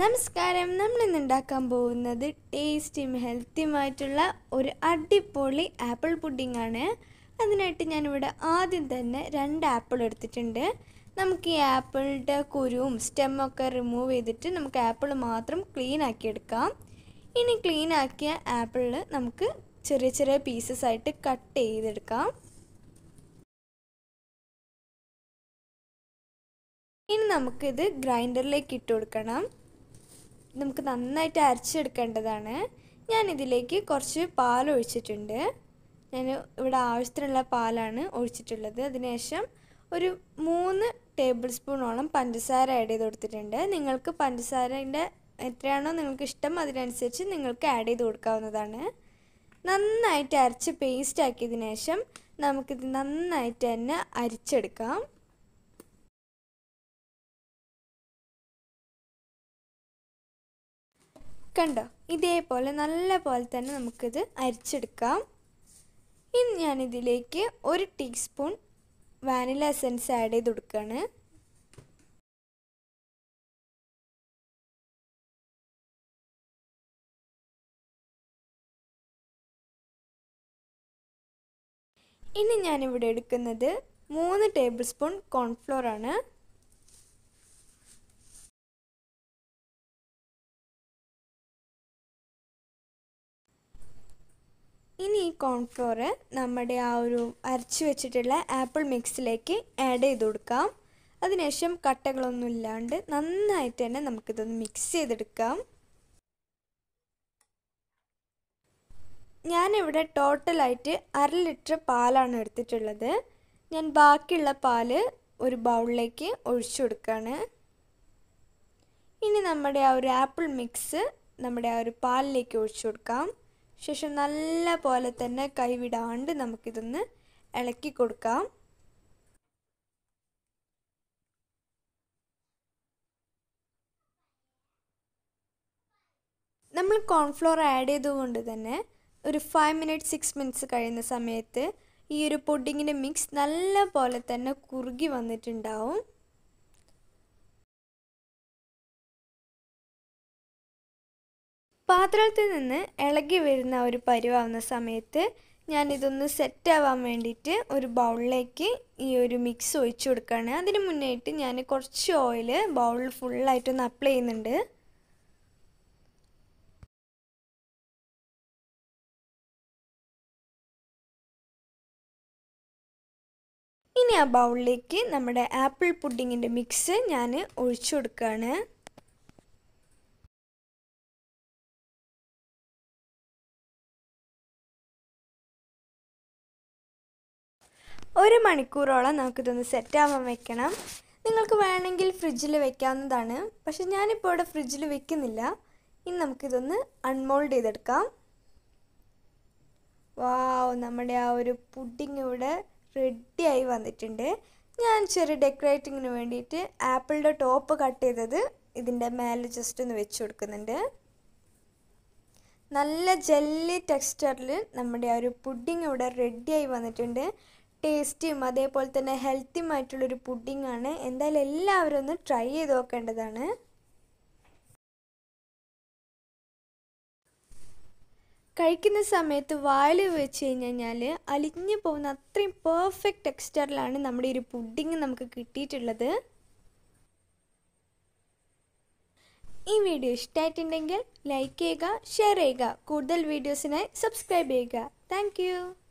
നമസ്കാരം. നമ്മളിന്ന് ഉണ്ടാക്കാൻ പോകുന്നത് ടേസ്റ്റിയും ഹെൽത്തിയുമായിട്ടുള്ള ഒരു അടിപൊളി ആപ്പിൾ പുഡിംഗ് ആണ്. അതിനായിട്ട് ഞാനിവിടെ ആദ്യം തന്നെ 2 ആപ്പിൾ എടുത്തിട്ടുണ്ട്. നമുക്ക് ഈ ആപ്പിളിൻ്റെ കുരുവും സ്റ്റെമ്മൊക്കെ റിമൂവ് ചെയ്തിട്ട് നമുക്ക് ആപ്പിൾ മാത്രം ക്ലീൻ ആക്കി എടുക്കാം. ഇനി ക്ലീൻ ആക്കിയ ആപ്പിളിൽ നമുക്ക് ചെറിയ ചെറിയ പീസസ് ആയിട്ട് കട്ട് ചെയ്തെടുക്കാം. ഇനി നമുക്കിത് ഗ്രൈൻഡറിലേക്ക് ഇട്ട് കൊടുക്കണം. നമുക്ക് നന്നായിട്ട് അരച്ചെടുക്കേണ്ടതാണ്. ഞാനിതിലേക്ക് കുറച്ച് പാൽ ഒഴിച്ചിട്ടുണ്ട്. ഞാൻ ഇവിടെ ആവശ്യത്തിനുള്ള പാലാണ് ഒഴിച്ചിട്ടുള്ളത്. അതിനുശേഷം ഒരു 3 ടേബിൾ സ്പൂണോളം പഞ്ചസാര ആഡ് ചെയ്ത് കൊടുത്തിട്ടുണ്ട്. നിങ്ങൾക്ക് പഞ്ചസാരൻ്റെ എത്രയാണോ നിങ്ങൾക്ക് ഇഷ്ടം അതിനനുസരിച്ച് നിങ്ങൾക്ക് ആഡ് ചെയ്ത് കൊടുക്കാവുന്നതാണ്. നന്നായിട്ട് അരച്ച് പേസ്റ്റ് ആക്കിയതിനു ശേഷം നമുക്കിത് നന്നായിട്ട് തന്നെ അരിച്ചെടുക്കാം. കണ്ടോ, ഇതേപോലെ നല്ല പോലെ തന്നെ നമുക്കിത് അരിച്ചെടുക്കാം. ഇനി ഞാനിതിലേക്ക് 1 ടീസ്പൂൺ വാനില എസൻസ് ആഡ് ചെയ്ത് കൊടുക്കുകയാണ്. ഇനി ഞാനിവിടെ എടുക്കുന്നത് 3 ടേബിൾ സ്പൂൺ കോൺഫ്ലോർ ആണ്. ഇനി ഈ കോൺഫ്ലോർ നമ്മുടെ ആ ഒരു അരച്ച് വെച്ചിട്ടുള്ള ആപ്പിൾ മിക്സിലേക്ക് ആഡ് ചെയ്ത് കൊടുക്കാം. അതിനുശേഷം കട്ടകളൊന്നും ഇല്ലാണ്ട് നന്നായിട്ട് തന്നെ നമുക്കിതൊന്ന് മിക്സ് ചെയ്തെടുക്കാം. ഞാനിവിടെ ടോട്ടലായിട്ട് 1/2 ലിറ്റർ പാലാണ് എടുത്തിട്ടുള്ളത്. ഞാൻ ബാക്കിയുള്ള പാല് ഒരു ബൗളിലേക്ക് ഒഴിച്ചു കൊടുക്കുകയാണ്. ഇനി നമ്മുടെ ആ ഒരു ആപ്പിൾ മിക്സ് നമ്മുടെ ആ ഒരു പാലിലേക്ക് ഒഴിച്ചു കൊടുക്കാം. ശേഷം നല്ല പോലെ തന്നെ കൈവിടാണ്ട് നമുക്കിതൊന്ന് ഇളക്കി കൊടുക്കാം. നമ്മൾ കോൺഫ്ലോർ ആഡ് ചെയ്തുകൊണ്ട് തന്നെ ഒരു 5 മിനിറ്റ്സ് 6 മിനിറ്റ്സ് കഴിയുന്ന സമയത്ത് ഈ ഒരു പുഡിങ്ങിൻ്റെ മിക്സ് നല്ല പോലെ തന്നെ കുറുകി വന്നിട്ടുണ്ടാവും. പാത്രത്തിൽ നിന്ന് ഇളകി വരുന്ന ഒരു പരുവാവുന്ന സമയത്ത് ഞാനിതൊന്ന് സെറ്റാവാൻ വേണ്ടിയിട്ട് ഒരു ബൗളിലേക്ക് ഈ ഒരു മിക്സ് ഒഴിച്ചു കൊടുക്കുകയാണ്. അതിന് മുന്നേയായിട്ട് ഞാൻ കുറച്ച് ഓയിൽ ബൗളിൽ ഫുള്ളായിട്ടൊന്ന് അപ്ലൈ ചെയ്യുന്നുണ്ട്. ഇനി ആ ബൗളിലേക്ക് നമ്മുടെ ആപ്പിൾ പുഡിങ്ങിൻ്റെ മിക്സ് ഞാൻ ഒഴിച്ചു കൊടുക്കുകയാണ്. 1 മണിക്കൂറോളം നമുക്കിതൊന്ന് സെറ്റാവാൻ വെക്കണം. നിങ്ങൾക്ക് വേണമെങ്കിൽ ഫ്രിഡ്ജിൽ വെക്കാവുന്നതാണ്. പക്ഷെ ഞാനിപ്പോൾ ഇവിടെ ഫ്രിഡ്ജിൽ വെക്കുന്നില്ല. ഇനി നമുക്കിതൊന്ന് അൺമോൾഡ് ചെയ്തെടുക്കാം. വാവ്, നമ്മുടെ ആ ഒരു പുഡിങ് ഇവിടെ റെഡിയായി വന്നിട്ടുണ്ട്. ഞാൻ ചെറിയ ഡെക്കറേറ്റിങ്ങിന് വേണ്ടിയിട്ട് ആപ്പിളിൻ്റെ ടോപ്പ് കട്ട് ചെയ്തത് ഇതിൻ്റെ മേലെ ജസ്റ്റ് ഒന്ന് വെച്ച് കൊടുക്കുന്നുണ്ട്. നല്ല ജെല്ലി ടെക്സ്ചറിൽ നമ്മുടെ ആ ഒരു പുഡിങ് ഇവിടെ റെഡിയായി വന്നിട്ടുണ്ട്. ടേസ്റ്റിയും അതേപോലെ തന്നെ ഹെൽത്തിയുമായിട്ടുള്ളൊരു പുഡിംഗ് ആണ്. എന്തായാലും എല്ലാവരും ഒന്ന് ട്രൈ ചെയ്ത് നോക്കേണ്ടതാണ്. കഴിക്കുന്ന സമയത്ത് വായിൽ വെച്ച് കഴിഞ്ഞാൽ അലിഞ്ഞു പോകുന്ന അത്രയും പെർഫെക്റ്റ് ടെക്സ്ചറിലാണ് നമ്മുടെ ഈ ഒരു പുഡിംഗ് നമുക്ക് കിട്ടിയിട്ടുള്ളത്. ഈ വീഡിയോ ഇഷ്ടമായിട്ടുണ്ടെങ്കിൽ ലൈക്ക് ചെയ്യുക, ഷെയർ ചെയ്യുക. കൂടുതൽ വീഡിയോസിനായി സബ്സ്ക്രൈബ് ചെയ്യുക. താങ്ക്